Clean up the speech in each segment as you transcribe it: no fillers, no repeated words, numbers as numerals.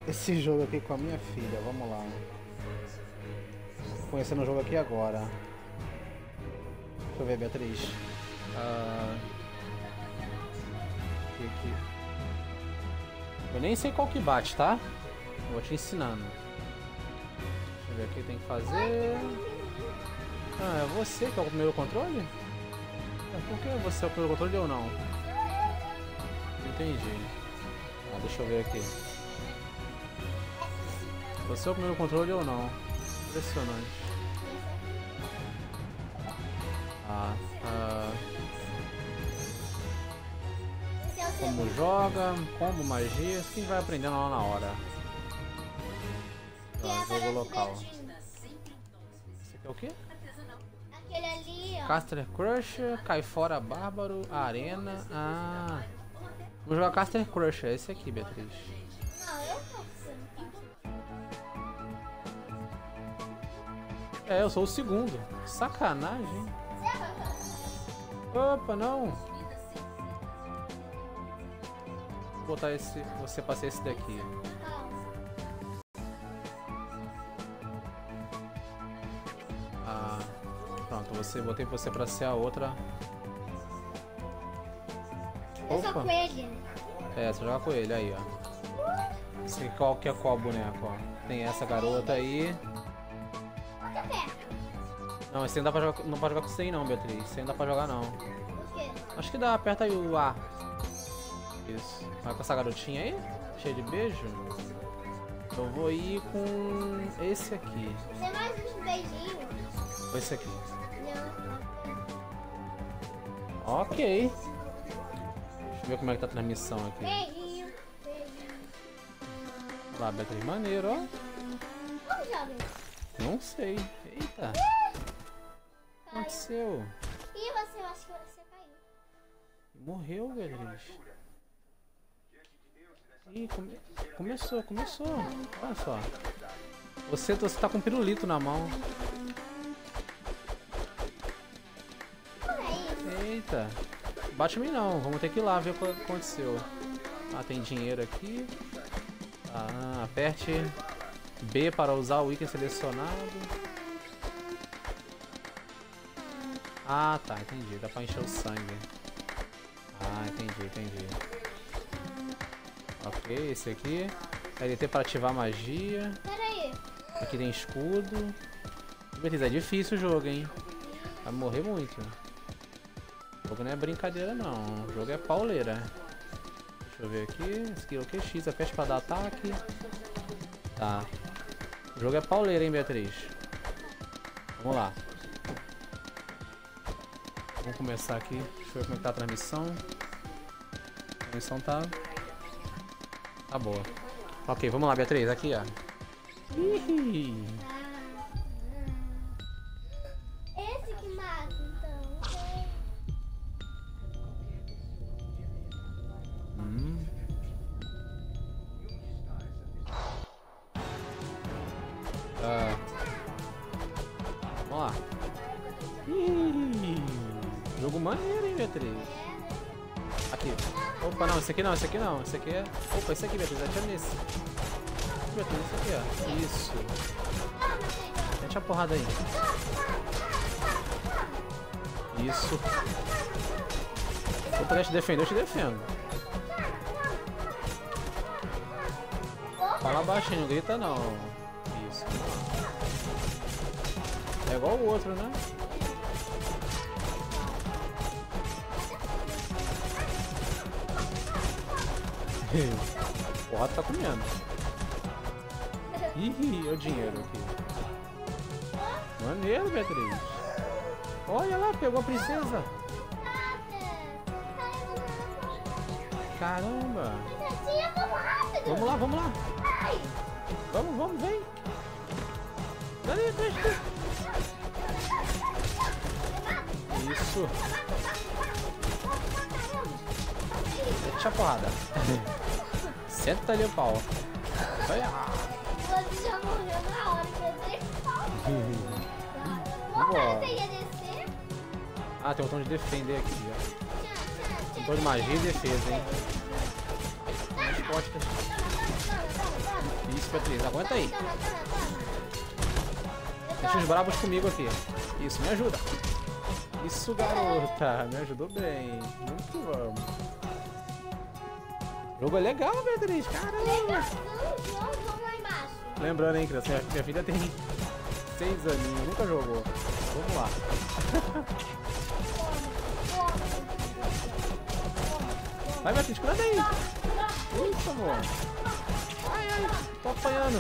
esse jogo aqui com a minha filha, vamos lá. Conhecendo o jogo aqui agora. Deixa eu ver, Beatriz. Aqui. Eu nem sei qual que bate, tá? Eu vou te ensinando. Deixa eu ver o que tem que fazer. Ah, é você que é o primeiro controle? Por que você é o primeiro controle ou não? Entendi. Deixa eu ver aqui. Você é o primeiro controle ou não? Impressionante. Como joga, combo, magia, isso que vai aprendendo lá na hora. Jogo local. Esse aqui é o quê? Aquele ali, ó. Caster Crusher, Cai Fora Bárbaro, Arena. Ah. Vou jogar Caster Crusher, esse aqui, Beatriz. Não, eu posso. É, eu sou o segundo. Sacanagem. Opa, não. Vou botar esse. Você passar esse daqui. Pronto, botei você pra ser a outra. Eu sou com ele. É, você joga com ele aí, ó. Esse qual que é qual boneco, ó? Tem essa garota aí. Não, esse não dá pra jogar, não pode jogar com você aí não, Beatriz. Esse aí não dá pra jogar não. Por quê? Acho que dá, aperta aí o A. Isso. Vai com essa garotinha aí? Cheia de beijo? Eu vou ir com esse aqui. Tem mais uns beijinhos. Ou esse aqui. Não. Ok. Deixa eu ver como é que tá a transmissão aqui. Beijinho. Olha lá, Beatriz, maneiro, ó. Como joga isso? Não sei. Eita. O que aconteceu? E você, eu acho que você caiu. Morreu, Beatriz. Ih, começou. Olha só. Você tá com um pirulito na mão. Eita. Bate em mim não. Vamos ter que ir lá ver o que aconteceu. Ah, tem dinheiro aqui. Ah, aperte B para usar o item selecionado. Ah, tá. Entendi. Dá pra encher o sangue. Ah, entendi. Ok, esse aqui. LT para ativar magia. Pera aí. Aqui tem escudo. Beleza, é difícil o jogo, hein? Vai morrer muito. O jogo não é brincadeira, não. O jogo é pauleira. Deixa eu ver aqui. Skill aqui, X, aperte para dar ataque. Tá. O jogo é pauleira, hein, Beatriz? Vamos lá. Vamos começar aqui. Deixa eu ver como é que tá a transmissão. A transmissão tá boa. Ok, vamos lá, Beatriz. Aqui, ó. Esse que mata, então. Vamos lá. Jogo maneiro, hein, Beatriz? Aqui. Opa, não, esse aqui não. Esse aqui é... Opa, esse aqui, Beatriz. Atira nesse. Beatriz, esse aqui, ó. Isso. Mete a porrada aí. Isso. Se eu puder te defender, eu te defendo. Fala baixinho, não grita não. Isso. É igual o outro, né? Porra, tá comendo. Ih, olha o dinheiro aqui. Maneiro, Beatriz. Olha lá, pegou a princesa. Caramba. Vamos lá. Vamos, vem. Isso. Deixa a porrada. Senta ali o pau. Vai. Você já morreu na hora que eu dei pau. Você ia descer? Ah, tem um botão de defender aqui, ó. Botão de magia e defesa, hein. Nas costas. Isso, Beatriz, aguenta aí. Toma. Deixa os bravos comigo aqui. Isso, me ajuda. Isso, garota. Me ajudou bem. Muito vamos. O jogo é legal, Beatriz. Caramba. Vamos lá embaixo. Lembrando, hein, criança. Minha filha tem 6 aninhos. Nunca jogou. Vamos lá. Vai, Beatriz, cuidado aí. Isso, amor. Ai, tô apanhando.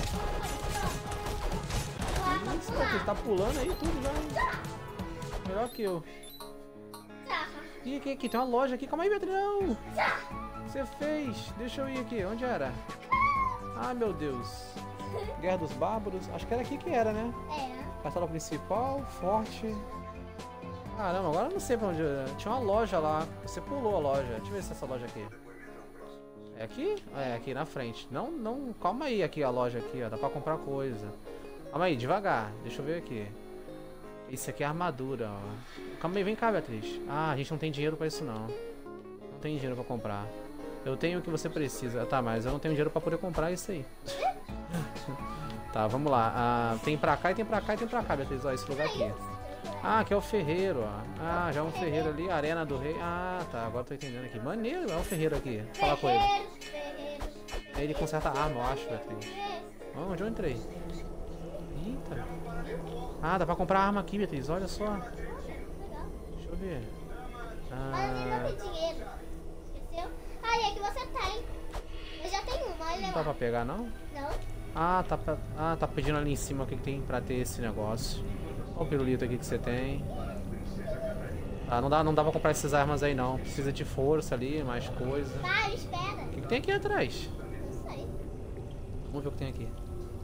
Isso, Beatriz, tá pulando aí tudo já. Melhor que eu. Ih, aqui, tem uma loja aqui. Calma aí, Beatriz. Não. O que você fez? Deixa eu ir aqui. Onde era? Ai, meu Deus. Guerra dos Bárbaros. Acho que era aqui que era, né? Castelo principal, forte. Caramba, agora eu não sei pra onde. Tinha uma loja lá. Você pulou a loja. Deixa eu ver se é essa loja aqui. É aqui? É, aqui na frente. Não, calma aí aqui a loja aqui, ó. Dá pra comprar coisa. Calma aí, devagar. Deixa eu ver aqui. Isso aqui é armadura, ó. Calma aí, vem cá, Beatriz. Ah, a gente não tem dinheiro pra isso, não. Não tem dinheiro pra comprar. Eu tenho o que você precisa. Tá, mas eu não tenho dinheiro pra poder comprar isso aí. Tá, vamos lá. Ah, tem pra cá e tem pra cá e tem pra cá, Beatriz. Ó, esse lugar aqui. Ah, aqui é o ferreiro, ó. Ah, já é um ferreiro ali. Arena do Rei. Ah, tá. Agora tô entendendo aqui. Maneiro, é o ferreiro aqui. Fala com ele. Ele conserta a arma, eu acho, Beatriz. Onde eu entrei? Eita. Ah, dá pra comprar arma aqui, Beatriz. Olha só. Deixa eu ver. Mas ele não tem dinheiro. Esqueceu? Ah, e é que você tem. Eu já tenho uma, olha Não lá. dá pra pegar, não? Não? Ah, tá pedindo ali em cima o que tem pra ter esse negócio. Olha o pirulito aqui que você tem. Ah, não dá pra comprar essas armas aí, não. Precisa de força ali, mais coisa. Tá, espera. O que tem aqui atrás? Não sei. Vamos ver o que tem aqui.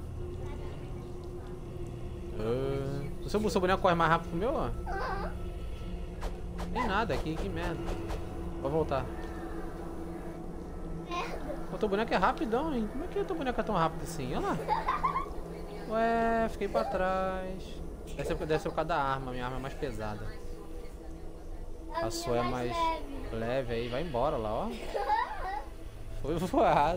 O seu boneco corre mais rápido que o meu, ó? Aham. Tem nada aqui, que merda. Vou voltar. Merda. O teu boneco é rapidão, hein? Como é que o teu boneco é tão rápido assim? Olha lá. Ué, fiquei pra trás. Deve ser por causa da arma. Minha arma é mais pesada. A sua é mais leve aí. Vai embora lá, ó. Foi voada.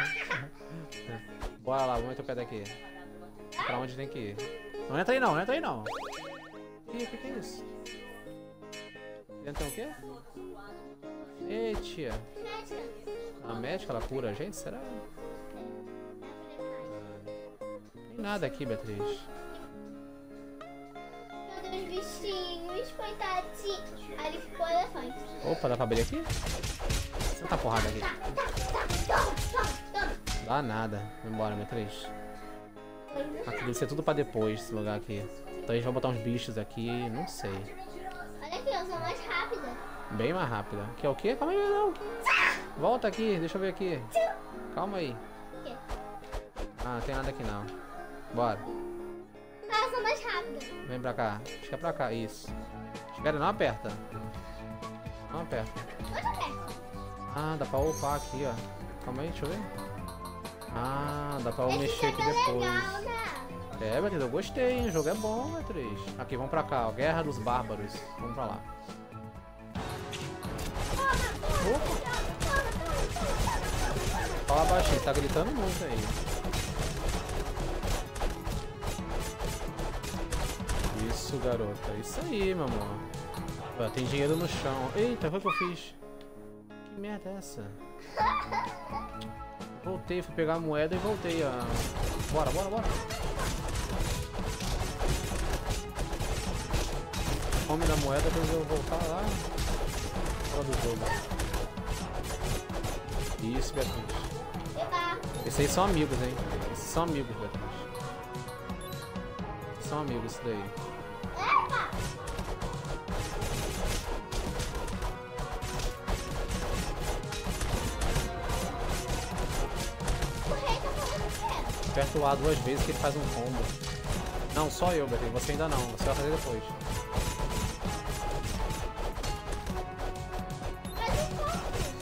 Bora lá, vamos meter o pé daqui. Pra onde tem que ir? Não entra aí não, não entra aí não. Ih, o que é isso? Dentro tem o quê? Ei, tia. A médica, ela cura a gente, será? Tem nada aqui, Beatriz. Meu Deus, bichinhos, coitadinho. Ali ficou o elefante. Opa, dá pra abrir aqui? Senta a porrada aqui. Toma. Dá nada. Vambora, Beatriz. Aqui deve ser tudo pra depois, esse lugar aqui. Então a gente vai botar uns bichos aqui, não sei. Olha aqui, eu sou mais rápida. Bem mais rápida. Que é o quê? Calma aí, não. Volta aqui, deixa eu ver aqui. Calma aí. O quê? Ah, não tem nada aqui não. Bora. Ah, eu sou mais rápida. Vem pra cá. Acho que é pra cá, isso. Espera, não aperta. Não aperta. Onde eu perco? Ah, dá pra upar aqui, ó. Calma aí, deixa eu ver. Ah, dá pra eu Esse mexer aqui jogo é depois. legal, né? É, Beatriz, eu gostei, hein? O jogo é bom, Beatriz. Aqui, vamos pra cá, ó. Guerra dos Bárbaros. Vamos pra lá. Opa! Fala baixinho, tá gritando muito aí. Isso, garota. Isso aí, meu amor. Ó, tem dinheiro no chão. Eita, foi o que eu fiz? Que merda é essa? Voltei, fui pegar a moeda e voltei. Bora. Come da moeda, depois eu vou voltar lá. Fora do jogo. Isso, Beatriz. Epa. Esses aí são amigos, hein? Esses são amigos, Beatriz. São amigos, isso daí. Epa. O rei tá falando o quê? Aperta o A 2 vezes que ele faz um combo. Não, só eu, Beatriz. Você ainda não. Você vai fazer depois. Mas então,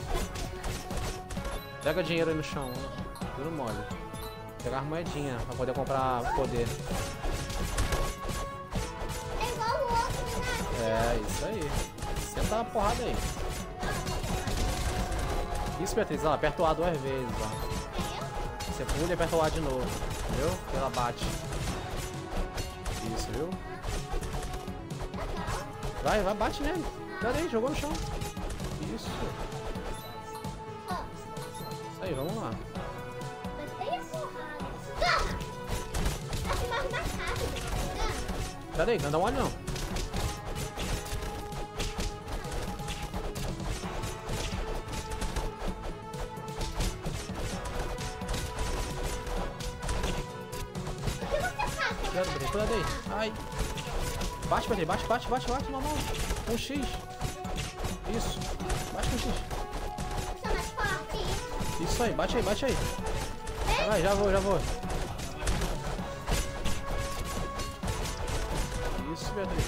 Pega dinheiro aí no chão. Tudo mole. Pegar as moedinhas pra poder comprar poder. é igual o outro, né? É, isso aí. Senta a porrada aí. Isso, Beatriz. Ó, aperta o A 2 vezes, ó. Você pula e aperta o A de novo, entendeu? Ela bate. Isso, viu? Vai, bate nele. Cadê? Jogou no chão. Isso. Isso aí, vamos lá. Cadê? Não dá um olho não. Cuidado aí. Ai. Bate, normal. Com X. Isso. Bate com X. Isso aí, bate aí. Vai, já vou. Isso, Beatriz.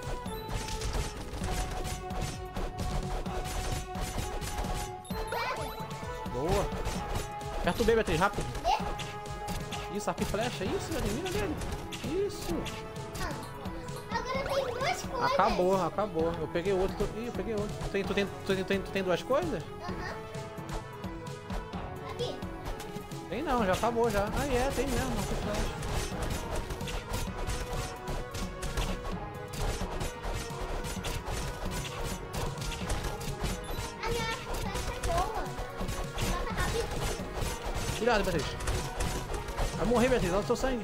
Boa. Aperta o B, Beatriz, rápido. Isso, arco e flecha. Isso, Beatriz, mira dele. Isso. Agora tem duas coisas. Acabou. Eu peguei outro. Ih, eu peguei outro. Tu tem duas coisas? Aham. Aqui. Tem não, já acabou já. Ah, tem mesmo, arco e flecha. A minha arco e flecha é boa. Passa rapidinho. Cuidado, Beatriz. Vai morrer, Beatriz, olha o seu sangue.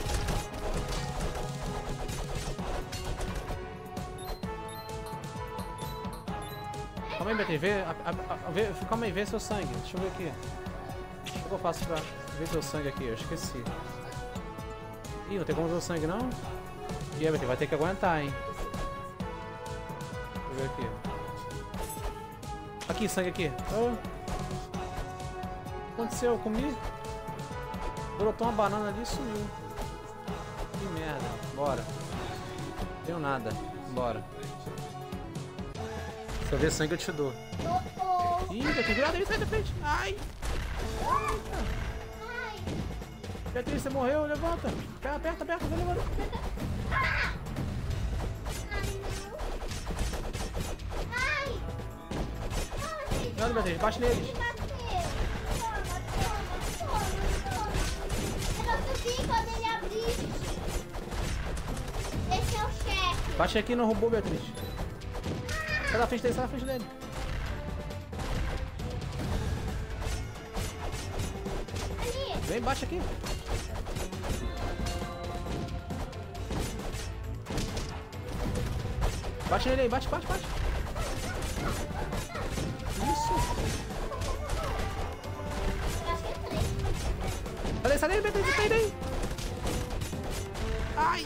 Calma aí, Beatriz, calma aí, vê seu sangue. Deixa eu ver aqui. O que eu faço pra ver seu sangue aqui? Eu esqueci. Ih, não tem como ver o sangue não? E aí, Beatriz, vai ter que aguentar, hein? Deixa eu ver aqui. Aqui, sangue aqui. Oh. O que aconteceu? Eu comi? Brotou uma banana ali e sumiu. Que merda. Bora. Não tenho nada. Bora. Se eu ver sangue eu te dou. Ih, Beatriz, cuidado aí, sai da frente. Ai. Beatriz, você morreu, levanta. Aperta, vai levanta. Cuidado, Beatriz, bate neles. Quando ele abrir. Esse é o chefe. Bate aqui no robô, Beatriz. Sai na frente dele, Ali. Vem, bate aqui. Bate nele aí, bate. Isso. Eu acho que é 3. Sai daí, Beatriz, sai daí. Ai.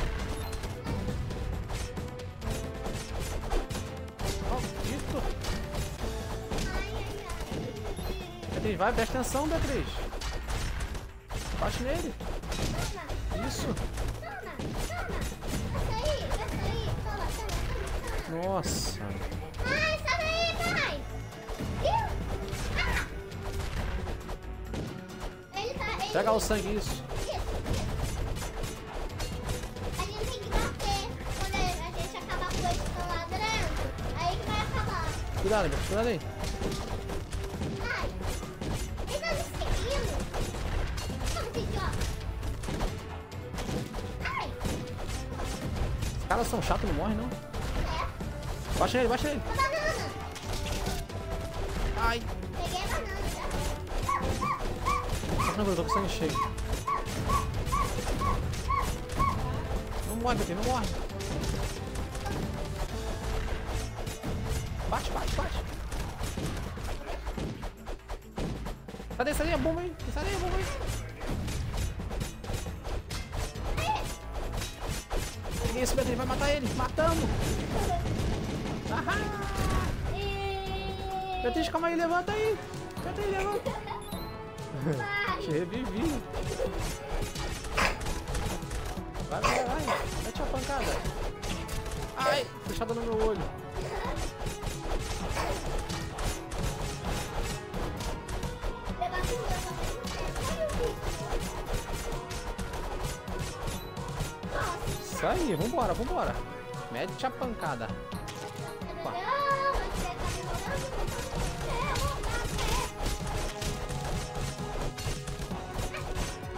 Maldito. Beatriz, vai, presta atenção, Beatriz. Bate nele. Isso. Toma. Nossa. Ai, sai daí, pai. Ele tá... Pega o sangue, isso. A gente tem que bater quando a gente acabar com eles que estão ladrando. Aí que vai acabar. Cuidado, Beatriz, cuidado aí. Ai, ele tá me seguindo. Como que idiota? Ai, Os caras são chatos, não morrem, não. é. Bate nele. Uma banana. Ai. Peguei a banana, tá? Tá tranquilo, eu tô com sangue cheio. Não morre, Beatriz, não morre. Bate. Sai daí, a bomba aí. Peguei esse, Beatriz, vai matar ele. Matamos. Aham. Beatriz, calma aí, levanta aí. Beatriz, levanta. Te revivi. Vai. Mete a pancada. Ai, fechada no meu olho. Isso aí, vambora. Mete a pancada. Opa.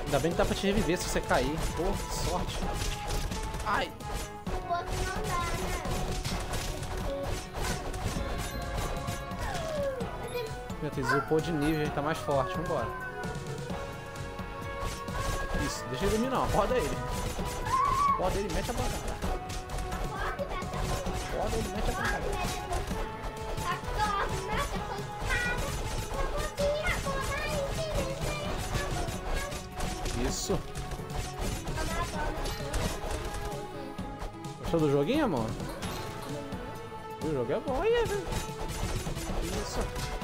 Ainda bem que dá pra te reviver se você cair. Pô, que sorte. Ai. O outro não dá, né? Meu Deus, upou de nível, ele tá mais forte. Vambora. Isso, deixa ele dormir não. Roda ele. Roda ele, mete a pancada. Roda ele, mete a pancada. Isso. Gostou do joguinho, amor? O jogo é bom, aí, velho. Isso.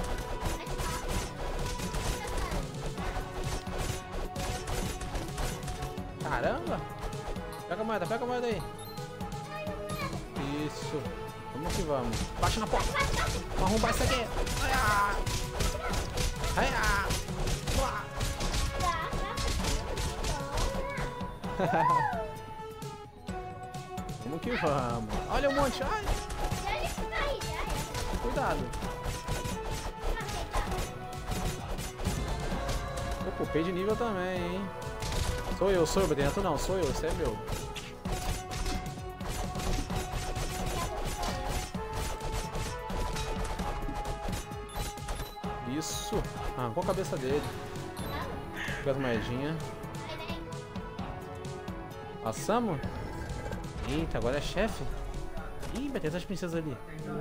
Caramba! Pega a moeda aí. Isso. Vamos que vamos. Baixa na porta. Vamos arrombar isso aqui. Ai, ai. Vamos que vamos. Olha o monte. Ai. Cuidado. Eu pulei de nível também, hein. Sou eu, dentro não, sou eu, você é meu. Isso. Arrancou a cabeça dele. Pega as moedinhas. Passamos? Eita, agora é chefe. Ih, vai ter essas princesas ali.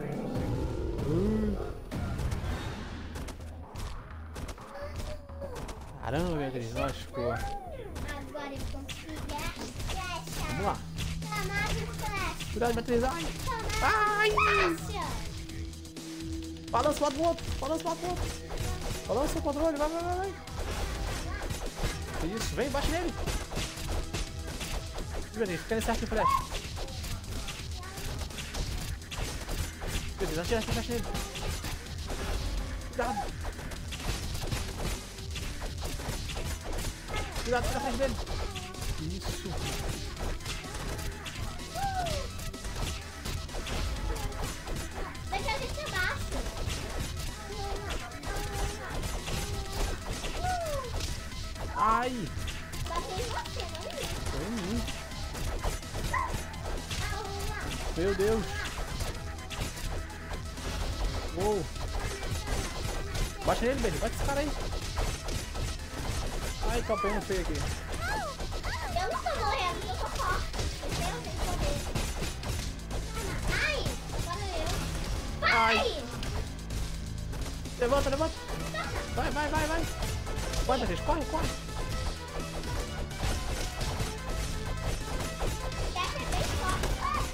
Caramba, Beatriz, lascou. Agora eu consigo a flecha. Vamos lá. Tomar flecha. Cuidado, Beatriz. Ai. Ai! Flecha. Balança pro outro. Balança pro outro. Balança o controle. Vai, vai, vai, vai. Isso, vem, bate nele. Beatriz, fica nesse arco de flecha. Beatriz, atira essa flecha nele. Cuidado. Cuidado, tira a flecha dele. Isso. Deixa a gente abaixo. Ai. Batei em você, não em mim. Foi em mim. Arruma. Meu Deus. Uou. Bate nele, Benny. Bate esse cara aí. Ai, tô apanhando feio aqui. Eu não tô morrendo, eu tô forte. Eu tenho poder. Ai, agora eu. Vai! Levanta, levanta. Vai, vai, vai, vai. Vai, Beatriz, corre, corre. Essa é bem forte.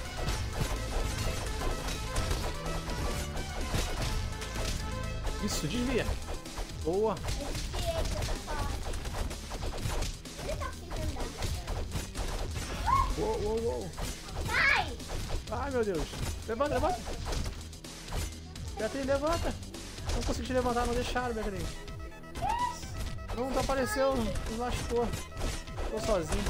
Isso, desvia. Boa. Eu tirei que eu tô forte. Ele tá conseguindo andar. Uou, uou, uou. Vai! Ai, meu Deus. Levanta, levanta. Beatriz, levanta. Não consegui te levantar, não deixaram, Beatriz. Não apareceu, nos lascou. Tô sozinho.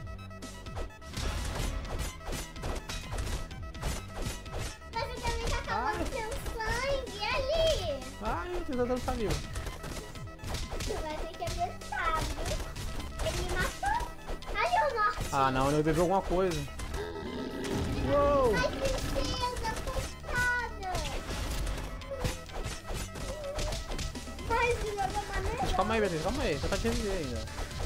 Mas ele também tá acabando seu sangue ali. Ai, eu tô tentando ficar vivo. Tu vai ter que apertar, viu? Ele me matou. Ali o norte. Ah, não, ele bebeu alguma coisa. Uou. Ai, princesa, coitada. Ai, de jogar maneira. Mas calma aí, Beatriz, calma aí. Você tá te reviver ainda.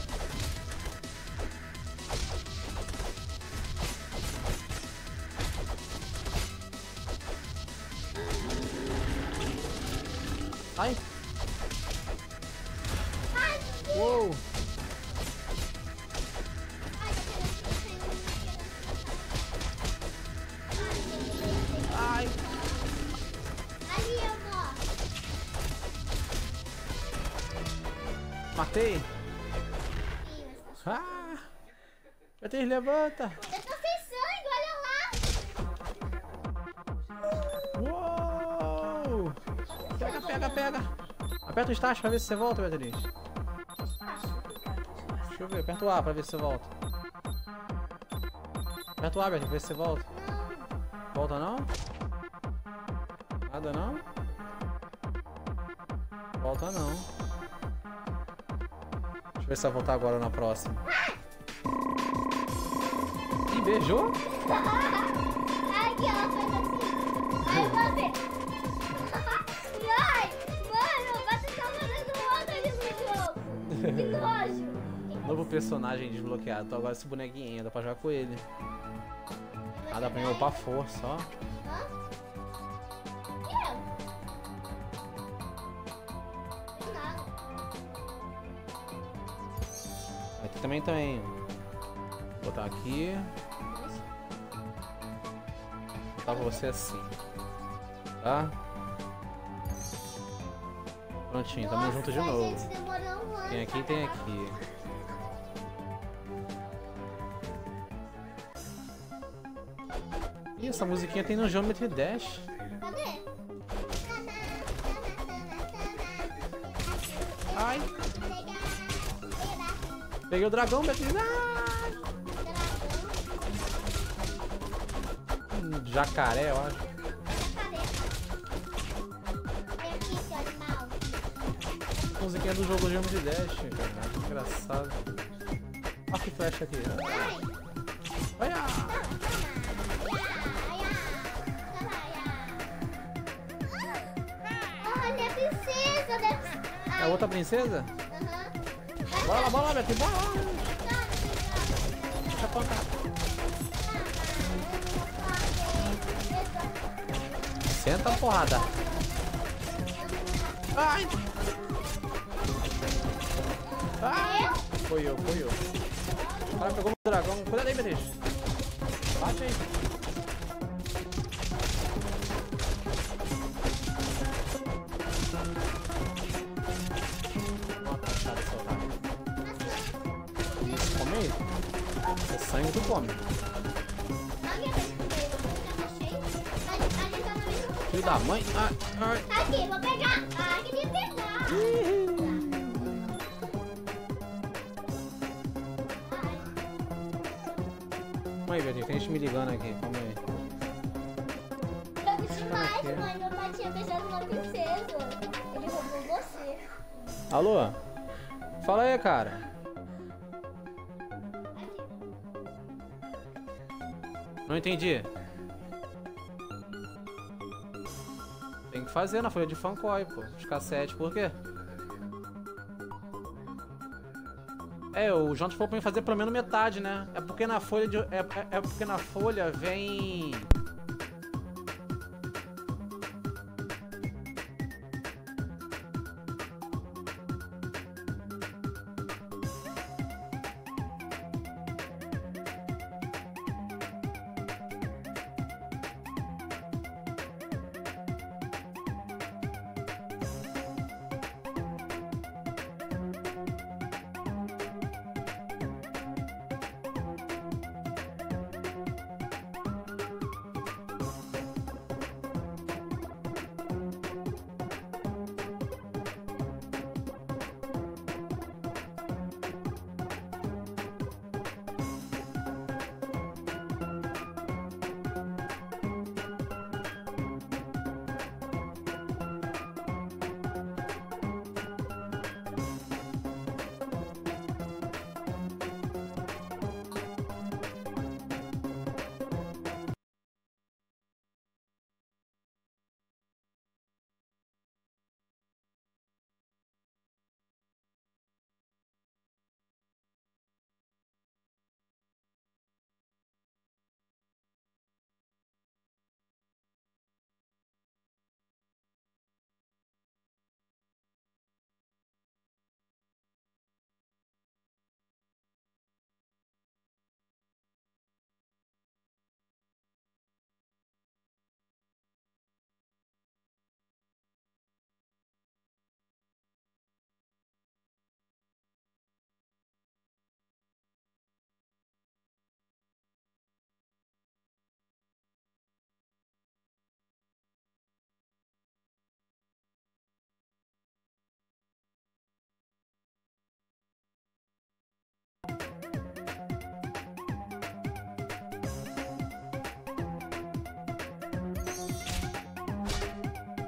Ai. Ai, Uou. Ai. ali eu vou. Matei. Ih, mas tá Ah. Beatriz, levanta. Eu tô sem sangue, olha lá. Uou. Pega, pega, pega. Aperta o start pra ver se você volta, Beatriz. Deixa eu ver, aperta o A pra ver se você volta. Aperta o A, Beatriz, pra ver se você volta. Volta não? Nada não? Volta não. Deixa eu ver se vai voltar agora ou na próxima. Ih, beijou? Aqui, ela fez assim. Aí você. Ai, mano, você tá fazendo outro ali no jogo. Que nojo. Novo personagem desbloqueado. Então agora esse bonequinho, dá pra jogar com ele. Ah, dá pra me upar força, ó. Hã? E eu? Não nada. Aqui também tem. Vou botar aqui. Vou botar você assim. Tá? Prontinho, tamo junto de novo. Gente, demorou um ano Tem aqui e pra tem acabar. aqui. Ih, essa musiquinha tem no Geometry Dash. Cadê? Ai, peguei o dragão, Beatriz. Ai. Jacaré, eu acho. Musiquinha do jogo Geometry Dash, cara. Que engraçado. Olha que flecha aqui. Olha! Olha, princesa, deve... É outra princesa? Bora lá, Beatriz, bora lá! Deixa eu plantar. Senta a porrada. Ai! Ai! Foi eu. O cara pegou o dragão. Cuidado aí, Beatriz. Bate aí. Come aí. É sangue tu come. Filho da mãe. Ai. Aqui, vou pegar. Ah, queria pegar. Calma aí, Beatriz. Tem gente me ligando aqui. Calma aí. Eu vi demais, mãe. Meu pai tinha beijado uma princesa. Ele roubou você. Alô? Fala aí, cara. Não entendi. Tem que fazer na folha de Fancoi, pô. Os cassetes, por quê? É, o Jonathan falou pra mim fazer pelo menos metade, né? É porque na folha de... É porque na folha vem...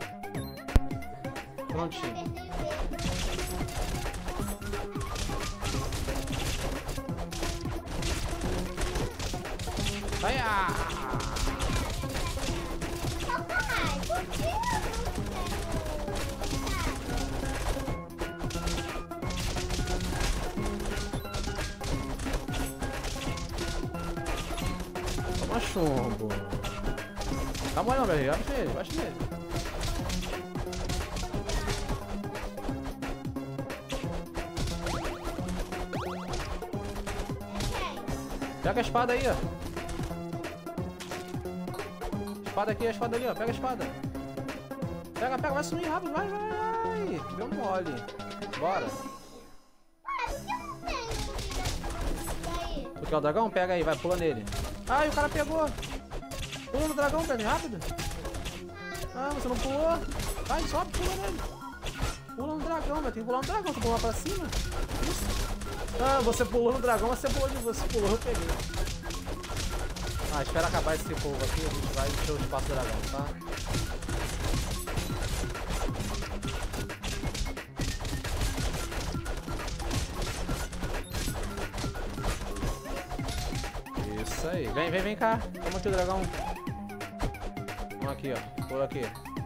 Prontinho. Ai, ah. Papai, por que eu não Toma chumbo. Tá bom não, velho. Baixa nele. Pega a espada aí, ó. Espada aqui, a espada ali, ó. Pega a espada. Pega, vai sumir rápido. Vai. Deu mole. Bora. Tu quer o dragão? Pega aí, vai, pula nele. Ai, o cara pegou. Pula no dragão, pega rápido. Ah, você não pulou. Vai, sobe, pula nele. Pula no dragão, vai ter que pular no dragão. Tu pular pra cima. Isso. Ah, você pulou no dragão, mas você pulou de você. Pulou, eu peguei. Ah, espera acabar esse povo aqui, a gente vai encher o espaço do dragão, tá? Isso aí. Vem cá. Toma aqui o dragão. Vamos aqui, ó. Pula aqui.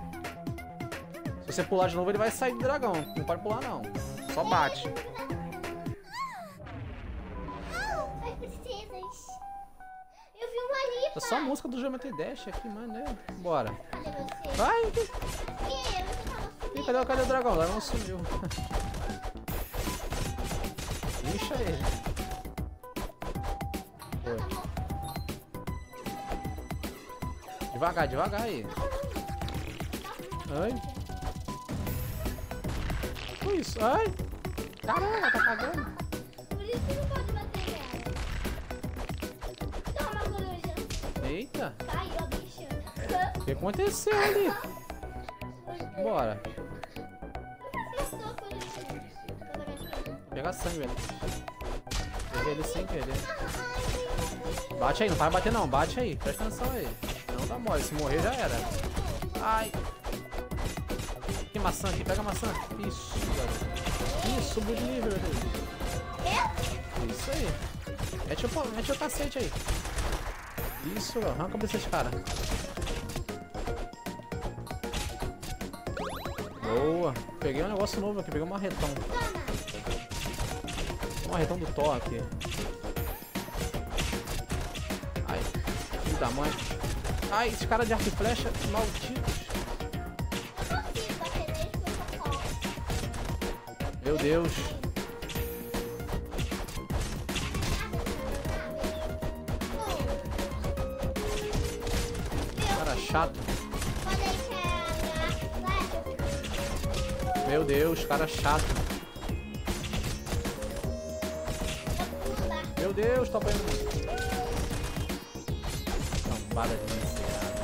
Se você pular de novo, ele vai sair do dragão. Não pode pular, não. Só bate. É só a música do Geometry Dash aqui, mano, né? Bora. Cadê você? Vai! Ih, Cadê o dragão? O dragão sumiu. Lixa ele. Foi. Devagar aí. Ai. Que isso? Ai! Caramba, tá cagando. Por isso que não pode bater nela. Toma, coruja. Eita! Caiu a bicha. O que aconteceu ali? Bora. Pega sangue, velho. Peguei ele sem querer. Bate aí, não vai bater não. Bate aí. Presta atenção aí. Não dá mole. Se morrer já era. Ai. Que maçã aqui. Pega a maçã. Isso, garoto. Isso, subiu de nível. Isso aí. Mete o cacete aí. Isso, arranca a cabeça desse cara. Boa. Peguei um negócio novo aqui. Peguei um marretão. Um marretão do Thor aqui. Ai. Filho da mãe. Ai, esse cara de arco e flecha. Malditos. Meu Deus. Cara chato. Meu Deus, cara chato. Meu Deus, tá vendo? Cambada de miserável.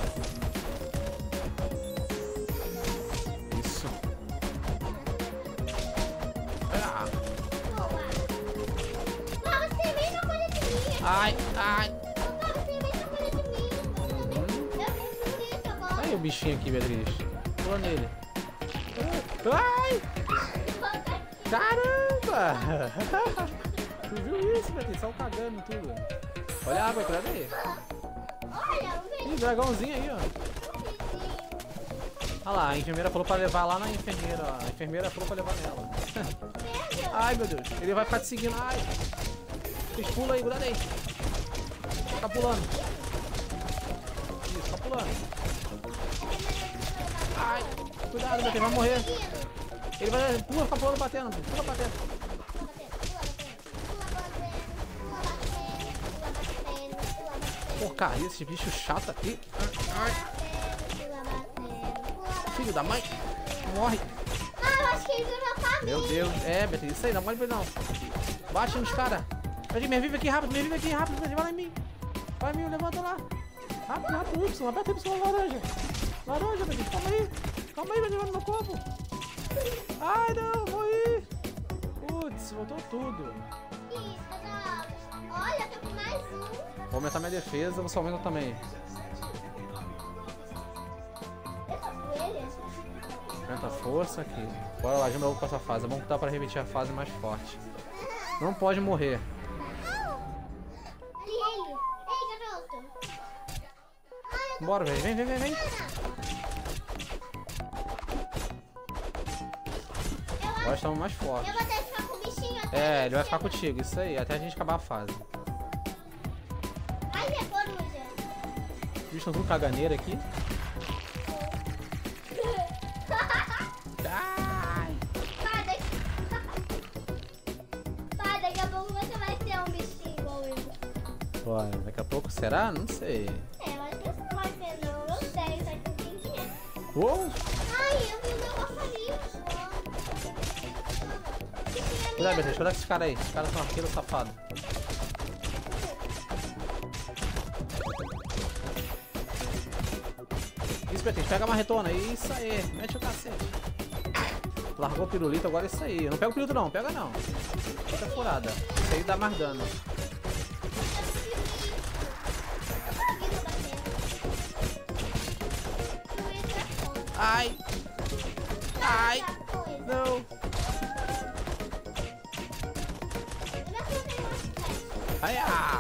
Isso. Ah. Ai. Aí o bichinho aqui, Beatriz. Pula nele. Ai! Caramba! Tu viu isso, Beatriz? Só cagando tudo. Olha a água, cuidado aí. Ih, dragãozinho aí, ó. Olha lá, a enfermeira falou pra levar lá na enfermeira, ó. A enfermeira falou pra levar nela. Ai, meu Deus. Ele vai ficar te seguindo. Ai. Vocês pulam aí, cuidado aí. Fica pulando. Isso, fica pulando. Ai, cuidado, meu, ele vai morrer. Ele vai... Pula, fica pulando, batendo. Pula, batendo. Porcaria, esse bicho chato aqui. Ai. Filho da mãe. Morre. Ah, eu acho que ele virou família. Meu Deus. É, Beatriz, isso aí, não mole pra ele não. Bate nos caras. Me revive aqui rápido, Vai lá em mim. Vai em mim, levanta lá. Rápido, Y. Aperta Y, laranja. Laranja, Beatriz, calma aí, Beatriz, no meu corpo. Ai, não, morri. Putz, voltou tudo. Isso, olha, tem mais um. Vou aumentar minha defesa, você aumenta também. Aumenta a força aqui. Bora lá, de novo com essa fase. É bom que dá pra repetir a fase mais forte. Não pode morrer. Ali ele. Ei, garoto. Bora, velho. Vem, vem, vem, vem. Agora estamos mais fortes. Eu vou ter que ficar com o bichinho até. É, ele vai ficar contigo, isso aí, até a gente acabar a fase. Ai, minha coruja. Os bichos estão tudo caganeira aqui. Ai. Pai, daqui a pouco você vai ter um bichinho igual eu. Bora, daqui a pouco será? Não sei. É, eu acho que você não vai ter não. Eu sei, vai ter quem que é. Uou! Ai, eu vi um negócio ali. Cuidado, Beatriz, cuidado com esses caras aí. Esses caras são arqueiros safados. Isso, Beatriz, pega a marretona. Isso aí, mete o cacete. Largou o pirulito, agora é isso aí. Não pega o pirulito não, pega não. Fica furada. Isso aí dá mais dano. Ai! Ai! Não! Ai! Ah!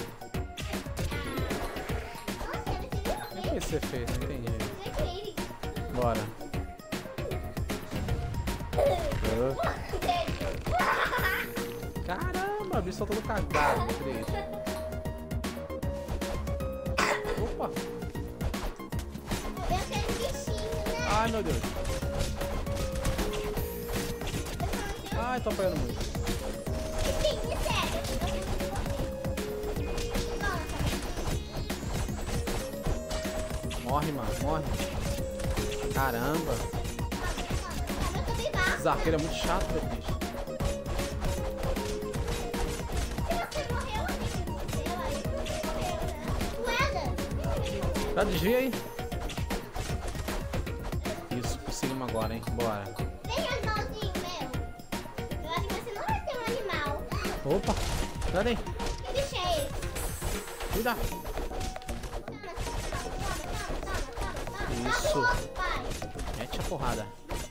O que você fez? Não entendi. Bora. Caramba, o bicho tá todo cagado, Beatriz. Opa! Ai, meu Deus. Ai, tô apanhando muito. Morre, mano, morre. Caramba. Esse arqueiro é muito chato, Beatriz. Tá, desvia aí. Isso, conseguimos agora, hein? Bora. Vem, animalzinho meu. Eu acho que você não vai ter um animal. Opa, cadê? Que bicho é esse? Cuida. Isso. Toma, pai. Mete a porrada.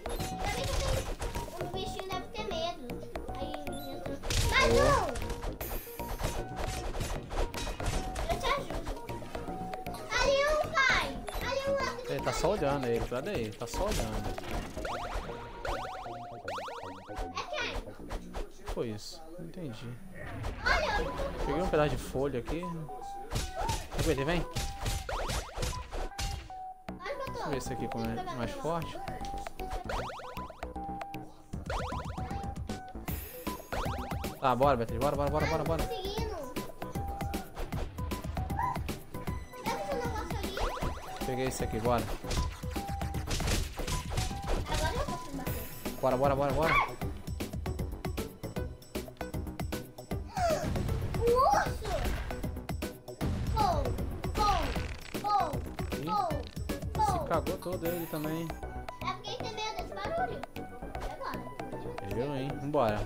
O bichinho deve ter medo. Aí, mas não! Eu te ajudo. Ali um, pai. Ali um outro. Ele tá só olhando ele, cuidado aí, tá só olhando. É quem? Foi isso? Não entendi. Olha, eu Peguei um pedaço de folha aqui. Vem, vem. Olha que eu tô. Deixa eu ver esse aqui como é mais forte. Tá, bora, Beatriz, bora, bora, bora, bora, bora. Conseguindo. Deve ser um negócio ali. Peguei esse aqui, bora. Agora eu posso bater. Bora, bora, bora, bora. O urso! Pou, pou, pou, pou, pou. Se cagou todo ele também. É porque ele tem medo desse barulho. E agora? Eu, hein? Vambora.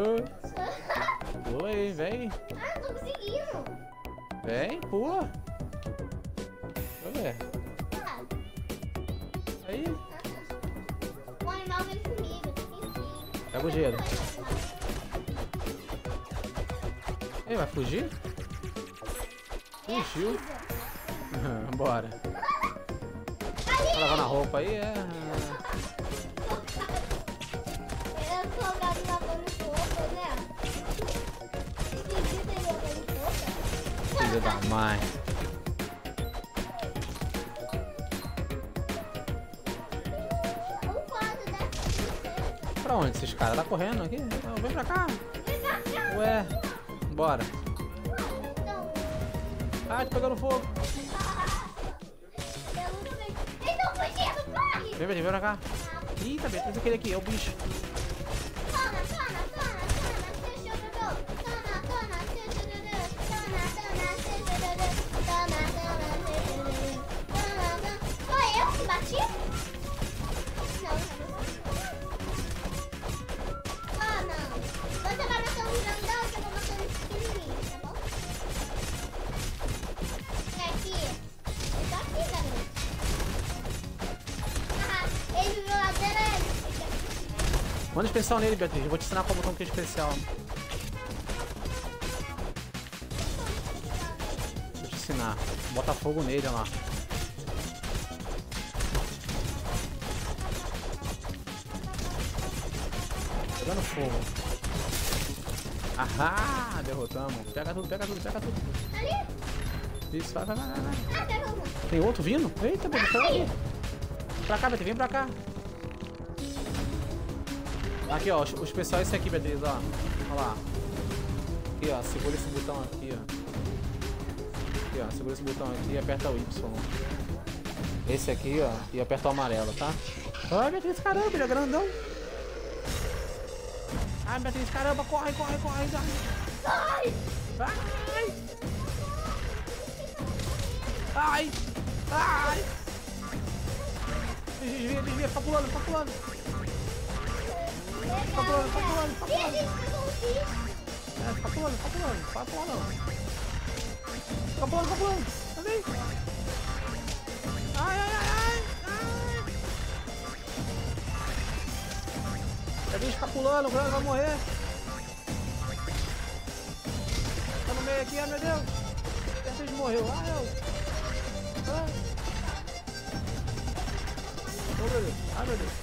Pula aí, vem. Ah, não tô conseguindo. Vem, pula. Deixa eu ver. Ah, Aí, o animal vem comigo, eu tô pensando. pega o gelo. Ei, vai fugir? Fugiu. Bora. Tá lavando a roupa aí? É. Eu tô jogado lavando roupa, né? Esse dia tem lavando roupa? Filha da mãe. Um quadro dessa princesa. Pra onde esses caras? Tá correndo aqui? Não, vem pra cá. Vem pra cá. Ué. Bora. Não. Ah, tô pegando fogo. Eu nunca vi. Eles estão fugindo, corre! Vem, vem pra cá. Eita, Beatriz, aquele aqui, é o bicho. Tona, tona, tona, tona, seu chororô. Tona, tona, seu chororô. Tona, tona, seu chororô. Tona, tona, seu chororô. Tona, tona. Foi eu que bati? Não, ah, não. Você vai matar um grandão, que eu vou matar um pequenininho, tá bom? É aqui. Eu tô aqui, garoto. Ah, ele viu a ladeira, ele fica aqui. Manda especial nele, Beatriz. Eu vou te ensinar como botar um que é especial. Deixa eu te ensinar. Bota fogo nele, olha lá. pegando fogo. Ahá! Derrotamos. Pega tudo, pega tudo, pega tudo. Ali? Isso, vai, vai, vai, vai. Ah, pegou um. Tem outro vindo? Eita, Beatriz, sai daqui. Pra cá, Beatriz, vem pra cá. Aqui, ó, o especial é esse aqui, Beatriz, ó. Olha lá. Aqui, ó, segura esse botão aqui, ó. Aqui, ó, segura esse botão aqui e aperta o Y. Esse aqui, ó, e aperta o amarelo, tá? Ai, Beatriz, caramba, ele é grandão. Ai, Beatriz, caramba, corre, corre, corre. Ai! Ai! Ai! Ai! Desvia, desvia, fica pulando, fica pulando. Fica pulando, fica pulando, fica Ih, a pulando. gente pegou um bicho. É, fica pulando, fica pulando. Não vai pular não. Fica pulando, fica pulando. Cadê aí? Ai, ai, ai, ai. Ai. A gente fica pulando, o grande vai morrer. Tá no meio aqui, ai meu Deus. A gente morreu. Ai, eu. Ai. Oh, meu Deus. Ai, meu Deus.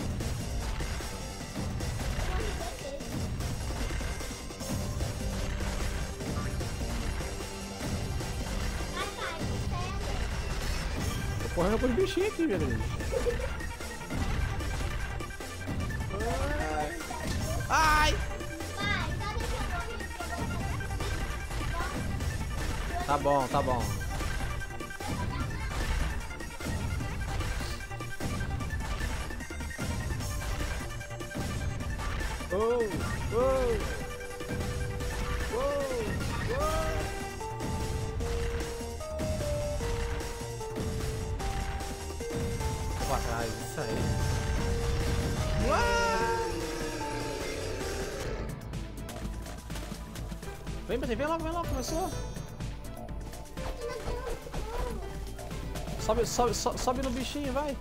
Tô correndo com os bichinhos aqui, meu Deus. Ai! Vai, tá deixando. Tá bom, tá bom. Oh, oh, oh, oh. Vou pra trás, isso aí. Uau! Vem, Beatriz, vem logo, começou. Sobe no bichinho, vai.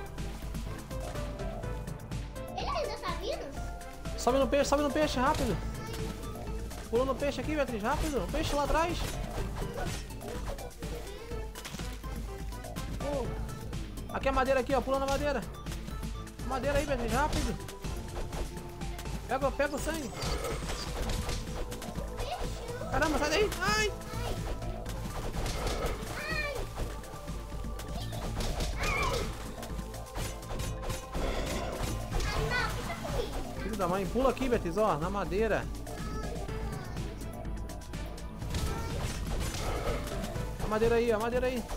Ele ainda tá vindo? Sobe no peixe, rápido. Pula no peixe aqui, Beatriz, rápido. O peixe lá atrás. Oh. Aqui a madeira aqui, ó, pula na madeira. Madeira aí, Beatriz, rápido. Pega o sangue. Caramba, sai daí. Ai. Filho da mãe, pula aqui, Beatriz, ó, na madeira. A madeira aí, a madeira aí.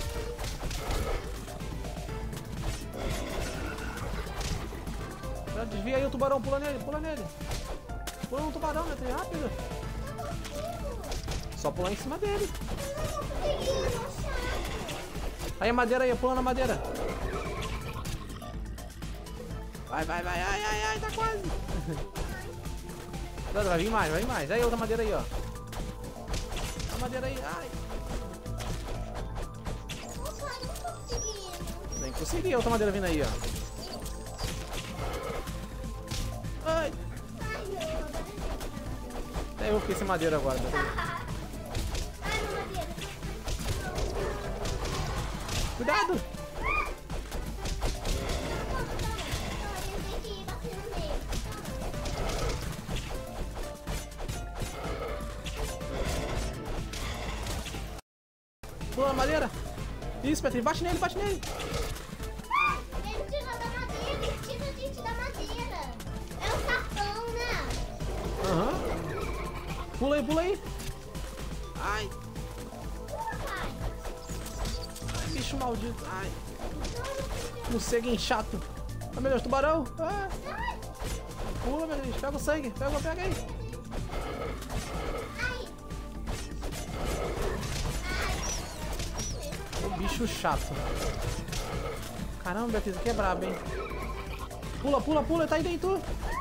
Já desvia aí o tubarão, pula nele, pula nele. Pula no tubarão, Beatriz, rápido. Só pular em cima dele. Aí a madeira aí, pula na madeira. Vai, ai, tá quase. Vai vir mais, vai vir mais. Aí outra madeira aí, ó. A madeira aí, ai. Tem que conseguir, outra madeira vindo aí, ó. Ai. Até eu fiquei sem madeira agora, Cuidado! Pula na madeira! Isso, Beatriz, bate nele, bate nele! Ele tirou da madeira, ele tira a gente da madeira. É um cartão, né? Aham. Pula aí, pula aí! Ai! Bicho maldito! Ai! Morceguinho chato! Ai meu Deus, tubarão! Ah. Pula, meu Deus, pega o sangue! Pega aí! O bicho chato! Caramba, Beatriz, aqui é brabo, hein? Pula, tá aí dentro!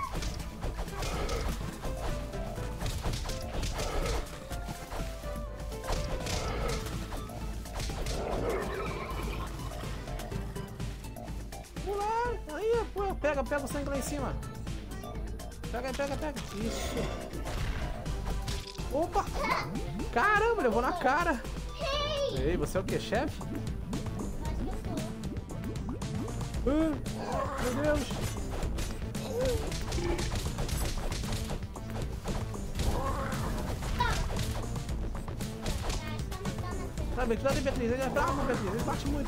Pega o sangue lá em cima. Pega. Isso. Opa! Caramba, levou na cara. Ei, você é o que, chefe? Meu Deus. Cuidado aí, Beatriz. Ele é bravo, Beatriz. Ele bate muito.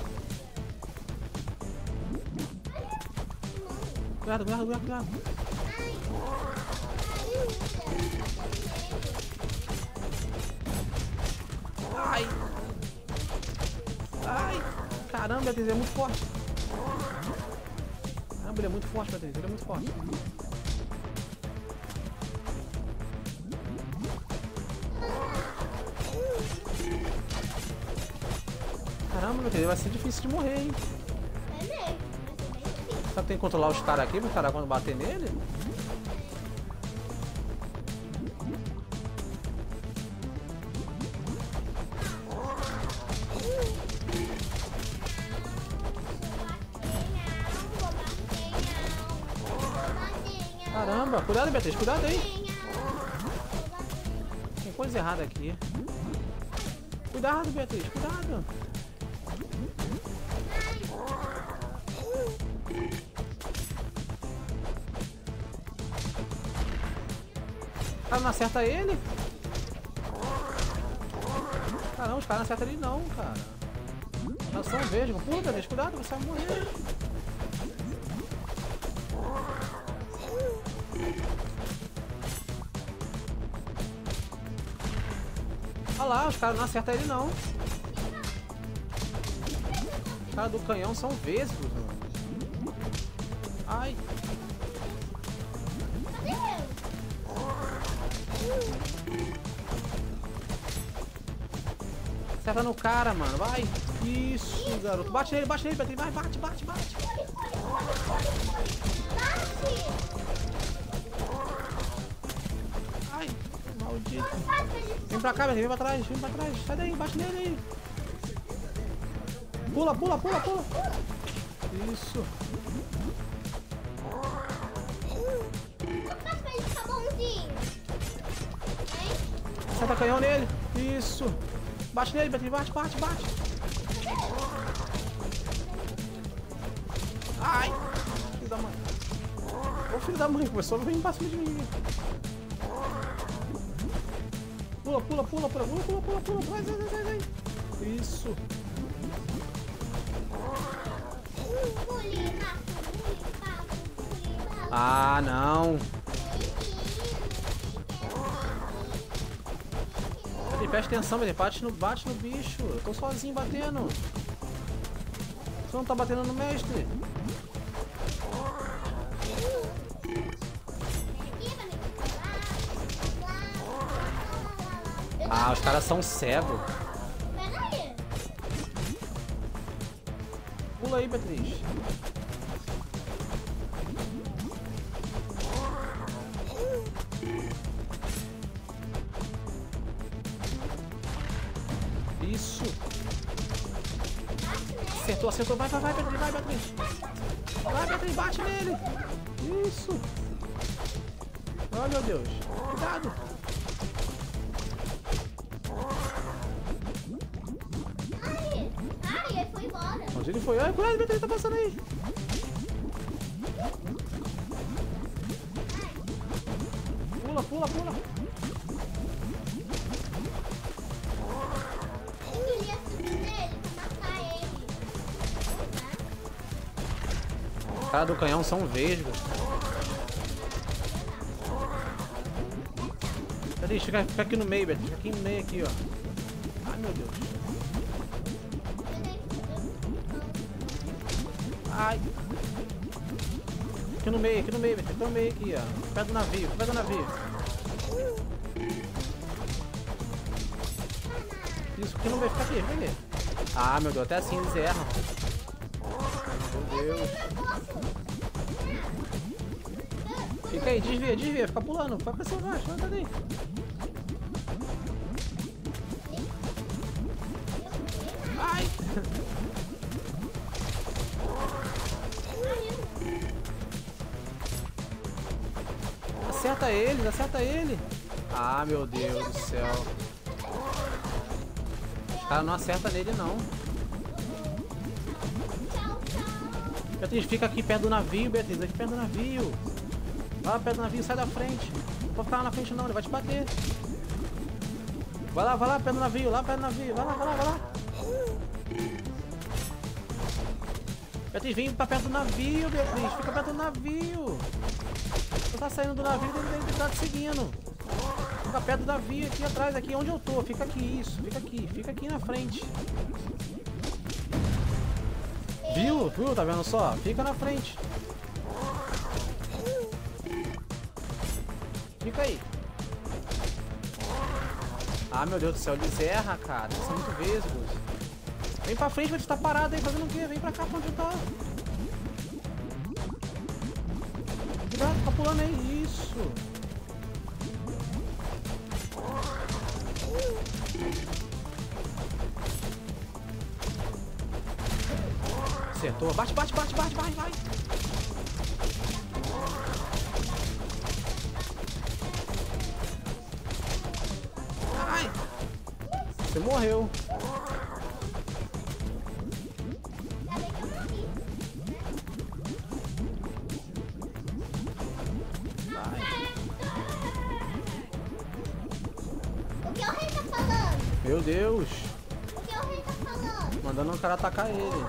Cuidado. Ai. Caramba, Beatriz, ele é muito forte. Caramba, ele é muito forte, Beatriz. Ele é muito forte. Caramba, Beatriz, vai ser difícil de morrer, hein? É mesmo, vai ser bem difícil. Será que tem que controlar os caras aqui, pro cara quando bater nele? Caramba, cuidado, Beatriz, cuidado aí. Tem coisa errada aqui. Cuidado, Beatriz, cuidado. O cara não acerta ele? Caramba, os caras não acertam ele não, cara. Elas são verdes. Pula, Beatriz, cuidado, você vai morrer. Olha lá, os caras não acertam ele não. Os caras do canhão são vesgos, mano. Ai. Acerta no cara, mano. Vai. Isso, garoto. Bate nele, Beatriz. Vai, bate. Ai, maldito. Vem pra cá, Beatriz. Vem pra trás. Sai daí, bate nele aí. Pula. Isso. Acerta canhão nele. Isso. Bate nele, Beatriz. Bate. Ai. Filho da mãe. Ô, filho da mãe. Começou a vir pra cima de mim. Pula. Vai. Isso. Ah, não. Presta atenção, Beatriz. Bate no bicho. Eu tô sozinho batendo. Você não tá batendo no mestre. Ah, os caras são cegos. Pula aí, Beatriz. Isso. Acertou. Vai, Beatriz. Vai, Beatriz, bate nele. Isso. Oh, meu Deus. Cuidado. Ai, ele foi embora. Onde ele foi? Ai, cuidado, Beatriz, tá passando aí. Pula. Eu queria subir nele pra matar ele. Os caras do canhão são vesgos. Beatriz, fica aqui no meio, Beatriz. Fica aqui no meio, aqui, ó. Ai, meu Deus. Ai. Aqui no meio, Beatriz. Fica no meio aqui, ó. Perto do navio. Isso, aqui no meio. Fica aqui. Ah, meu Deus. Até assim eles erram. Meu Deus. Fica aí, desvia. Fica pulando. Vai pra cima, vai. Cadê? Ai. Acerta ele. Ah, meu Deus do céu. Os caras não acertam nele, não. Beatriz, fica aqui perto do navio, Beatriz. Aqui perto do navio. Vai lá perto do navio, sai da frente. Não pode ficar lá na frente, não. Ele vai te bater. Vai lá, perto do navio. Vai lá. Beatriz, vem pra perto do navio, Beatriz. Fica perto do navio. Tu tá saindo do navio e ele tá te seguindo. Fica perto do navio, aqui atrás, aqui onde eu tô. Fica aqui, isso. Fica aqui na frente. Viu? Viu? Tá vendo só? Fica na frente. Fica aí. Ah, meu Deus do céu, eles erram, cara. Eles são muito vesgos. Vem pra frente, você tá parado aí fazendo o quê? Vem pra cá pra onde tá. Cuidado, fica pulando aí. Isso. Acertou. Bate, bate, bate, bate, vai, vai. Ai. Você morreu. O que o rei tá falando? Meu Deus. O que o rei tá falando? Mandando o cara atacar ele. Eu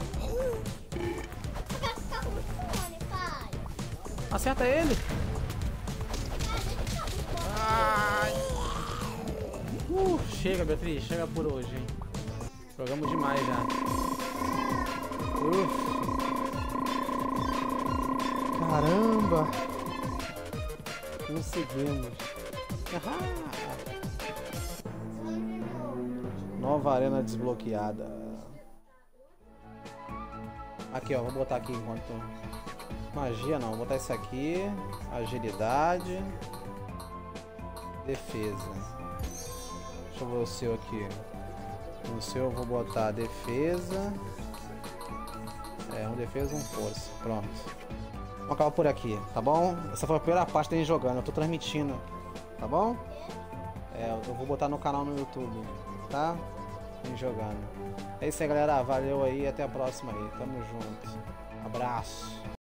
quero ficar com o fone, pai. Acerta ele. Deixa eu ficar com o fone. Ai. Chega, Beatriz. Chega por hoje, hein. Jogamos demais já. Caramba. Conseguimos. Nova arena desbloqueada. Aqui, ó. Vou botar aqui enquanto... Magia não. Vou botar isso aqui. Agilidade. Defesa. Deixa eu ver o seu aqui. No seu eu vou botar defesa. Um defesa, um força. Pronto. Vamos acabar por aqui, tá bom? Essa foi a primeira parte da gente jogando. Eu tô transmitindo, tá bom? Eu vou botar no canal no YouTube, tá? Vem jogando. É isso aí, galera. Valeu aí. Até a próxima aí. Tamo junto. Abraço.